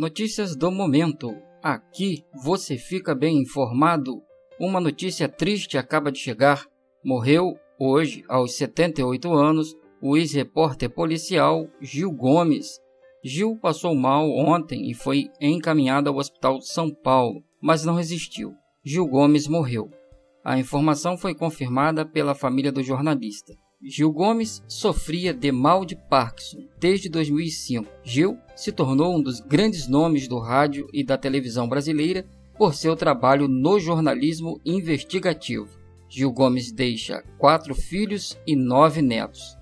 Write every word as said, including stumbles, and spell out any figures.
Notícias do momento. Aqui você fica bem informado. Uma notícia triste acaba de chegar. Morreu hoje, aos setenta e oito anos, o ex-repórter policial Gil Gomes. Gil passou mal ontem e foi encaminhado ao Hospital de São Paulo, mas não resistiu. Gil Gomes morreu. A informação foi confirmada pela família do jornalista. Gil Gomes sofria de mal de Parkinson desde dois mil e cinco. Gil se tornou um dos grandes nomes do rádio e da televisão brasileira por seu trabalho no jornalismo investigativo. Gil Gomes deixa quatro filhos e nove netos.